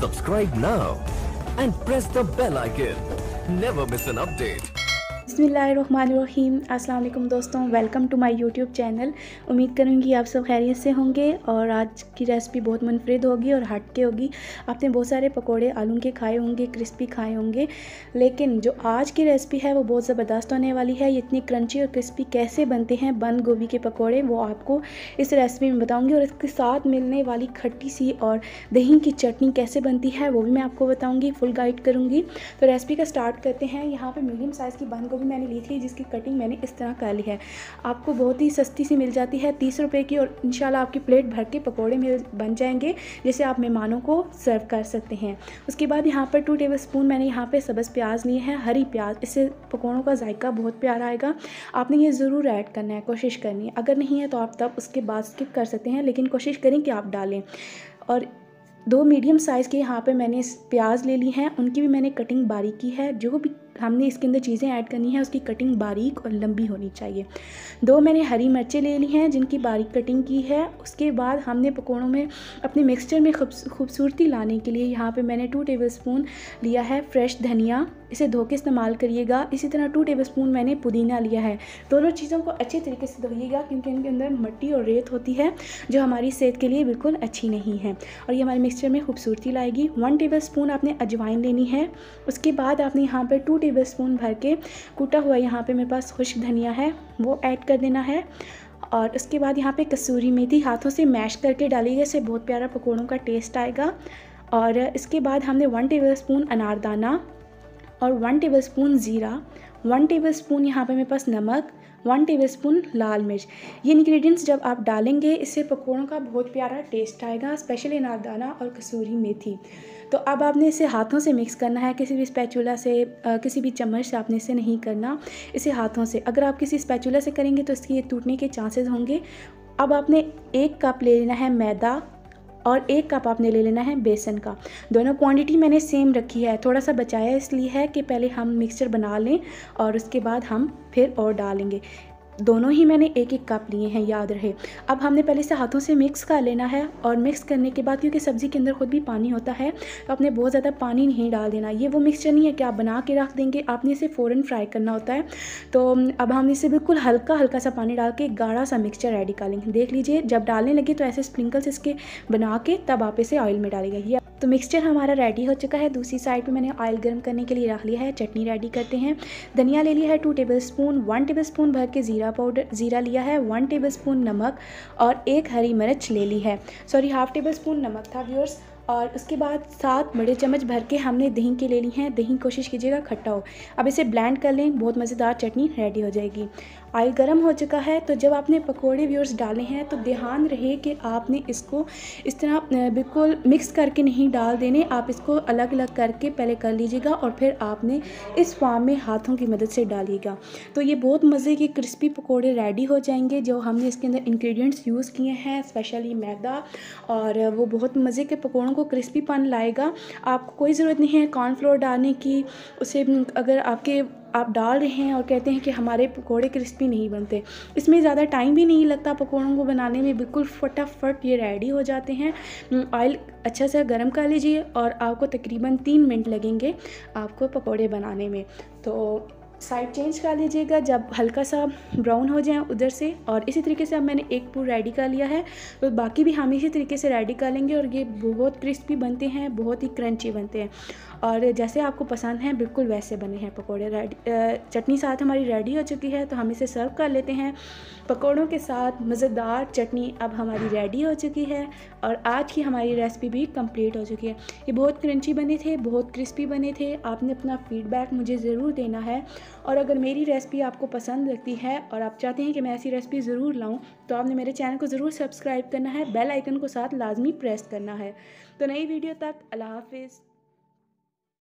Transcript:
Subscribe now and press the bell icon. Never miss an update. बिस्मिल्लाहिर्रहमानिर्रहीम। अस्सलाम वालेकुम दोस्तों, welcome to my YouTube channel. उम्मीद करूँगी आप सब खैरियत से होंगे और आज की रेसिपी बहुत मुनफरिद होगी और हट के होगी। आपने बहुत सारे पकोड़े आलू के खाए होंगे, क्रिस्पी खाए होंगे, लेकिन जो आज की रेसिपी है वो बहुत ज़बरदस्त होने वाली है। ये इतनी क्रंची और क्रिस्पी कैसे बनते हैं बंद गोभी के पकोड़े, वो आपको इस रेसिपी में बताऊँगी। और इसके साथ मिलने वाली खट्टी सी और दही की चटनी कैसे बनती है वो भी मैं आपको बताऊँगी, फुल गाइड करूँगी। तो रेसिपी का स्टार्ट करते हैं। यहाँ पर मीडियम साइज़ की बंद गोभी मैंने ली थी, जिसकी कटिंग मैंने इस तरह कर ली है। आपको बहुत ही सस्ती सी मिल जाती है, 30 रुपए की, और इंशाल्लाह आपकी प्लेट भर के पकोड़े बन जाएंगे, जिसे आप मेहमानों को सर्व कर सकते हैं। उसके बाद यहाँ पर 2 टेबलस्पून मैंने यहाँ पे सब्ज़ प्याज लिए हैं, हरी प्याज। इससे पकोड़ों का जायका बहुत प्यारा आएगा। आपने ये ज़रूर ऐड करना है, कोशिश करनी है। अगर नहीं है तो आप तब उसके बाद स्किप कर सकते हैं, लेकिन कोशिश करें कि आप डालें। और 2 मीडियम साइज़ के यहाँ पे मैंने प्याज ले ली हैं, उनकी भी मैंने कटिंग बारीक की है। जो भी हमने इसके अंदर चीज़ें ऐड करनी है उसकी कटिंग बारीक और लंबी होनी चाहिए। 2 मैंने हरी मिर्चें ले ली हैं, जिनकी बारीक कटिंग की है। उसके बाद हमने पकोड़ों में अपने मिक्सचर में खूबसूरती लाने के लिए यहाँ पे मैंने 2 टेबलस्पून लिया है फ्रेश धनिया। इसे धो के इस्तेमाल करिएगा। इसी तरह 2 टेबलस्पून मैंने पुदीना लिया है। दोनों चीज़ों को अच्छे तरीके से धोइएगा, क्योंकि इनके अंदर मिट्टी और रेत होती है जो हमारी सेहत के लिए बिल्कुल अच्छी नहीं है, और ये हमारे मिक्सचर में खूबसूरती लाएगी। 1 टेबलस्पून आपने अजवाइन लेनी है। उसके बाद आपने यहाँ पर 2 टेबलस्पून भर के कूटा हुआ, यहाँ पे मेरे पास खुश्क धनिया है, वो ऐड कर देना है। और उसके बाद यहाँ पे कसूरी मेथी हाथों से मैश करके डालिएगा, इससे बहुत प्यारा पकोड़ों का टेस्ट आएगा। और इसके बाद हमने 1 टेबलस्पून अनारदाना और 1 टेबलस्पून ज़ीरा, 1 टेबलस्पून यहाँ पे मेरे पास नमक, 1 टेबलस्पून लाल मिर्च। ये इंग्रेडिएंट्स जब आप डालेंगे इससे पकोड़ों का बहुत प्यारा टेस्ट आएगा, स्पेशली अनारदाना और कसूरी मेथी। तो अब आपने इसे हाथों से मिक्स करना है, किसी भी स्पैचुला से, किसी भी चम्मच से आपने इसे नहीं करना, इसे हाथों से। अगर आप किसी स्पैचुला से करेंगे तो इसके टूटने के चांसेस होंगे। अब आपने 1 कप ले लेना है मैदा और 1 कप आपने ले लेना है बेसन का। दोनों क्वांटिटी मैंने सेम रखी है, थोड़ा सा बचाया इसलिए है कि पहले हम मिक्सचर बना लें और उसके बाद हम फिर और डालेंगे। दोनों ही मैंने 1-1 कप लिए हैं, याद रहे। अब हमने पहले से हाथों से मिक्स कर लेना है, और मिक्स करने के बाद, क्योंकि सब्ज़ी के अंदर खुद भी पानी होता है, तो आपने बहुत ज़्यादा पानी नहीं डाल देना। ये वो मिक्सचर नहीं है कि आप बना के रख देंगे, आपने इसे फ़ौरन फ्राई करना होता है। तो अब हम इसे बिल्कुल हल्का हल्का सा पानी डाल के गाढ़ा सा मिक्सचर रेडी कर लेंगे। देख लीजिए, जब डालने लगे तो ऐसे स्प्रिंकल्स इसके बना के तब आप इसे ऑयल में डालेंगे। ये तो मिक्सचर हमारा रेडी हो चुका है। दूसरी साइड पे मैंने ऑयल गर्म करने के लिए रख लिया है। चटनी रेडी करते हैं। धनिया ले लिया है 2 टेबलस्पून, 1 टेबलस्पून भर के ज़ीरा लिया है, 1 टेबलस्पून नमक और 1 हरी मिर्च ले ली है। सॉरी, हाफ टेबलस्पून नमक था व्यूअर्स। और उसके बाद 7 बड़े चम्मच भर के हमने दही के ले ली हैं। दही कोशिश कीजिएगा खट्टा हो। अब इसे ब्लेंड कर लें, बहुत मज़ेदार चटनी रेडी हो जाएगी। ऑयल गर्म हो चुका है, तो जब आपने पकोड़े व्यूअर्स डाले हैं तो ध्यान रहे कि आपने इसको इस तरह बिल्कुल मिक्स करके नहीं डाल देने। आप इसको अलग अलग करके पहले कर लीजिएगा और फिर आपने इस फॉर्म में हाथों की मदद से डालिएगा। तो ये बहुत मज़े के क्रिस्पी पकोड़े रेडी हो जाएंगे। जो हमने इसके अंदर इंग्रेडिएंट्स यूज़ किए हैं, स्पेशली मैदा, और वो बहुत मज़े के पकोड़ों को क्रिस्पीपन लाएगा। आपको कोई ज़रूरत नहीं है कॉर्नफ्लोर डालने की। उसे अगर आप डाल रहे हैं और कहते हैं कि हमारे पकोड़े क्रिस्पी नहीं बनते, इसमें ज़्यादा टाइम भी नहीं लगता पकोड़ों को बनाने में, बिल्कुल फटाफट ये रेडी हो जाते हैं। ऑयल अच्छा से गर्म कर लीजिए और आपको तकरीबन 3 मिनट लगेंगे आपको पकोड़े बनाने में। तो साइड चेंज कर लीजिएगा जब हल्का सा ब्राउन हो जाए उधर से। और इसी तरीके से अब मैंने एक पूर रेडी कर लिया है, तो बाकी भी हम इसी तरीके से रेडी कर लेंगे। और ये बहुत क्रिस्पी बनते हैं, बहुत ही क्रंची बनते हैं, और जैसे आपको पसंद है बिल्कुल वैसे बने हैं पकोड़े। चटनी साथ हमारी रेडी हो चुकी है, तो हम इसे सर्व कर लेते हैं। पकोड़ों के साथ मज़ेदार चटनी अब हमारी रेडी हो चुकी है, और आज की हमारी रेसिपी भी कंप्लीट हो चुकी है। ये बहुत क्रंची बने थे, बहुत क्रिस्पी बने थे। आपने अपना फीडबैक मुझे ज़रूर देना है, और अगर मेरी रेसिपी आपको पसंद लगती है और आप चाहते हैं कि मैं ऐसी रेसिपी ज़रूर लाऊं, तो आपने मेरे चैनल को ज़रूर सब्सक्राइब करना है, बेल आइकन को साथ लाजमी प्रेस करना है। तो नई वीडियो तक अल्लाह हाफिज़।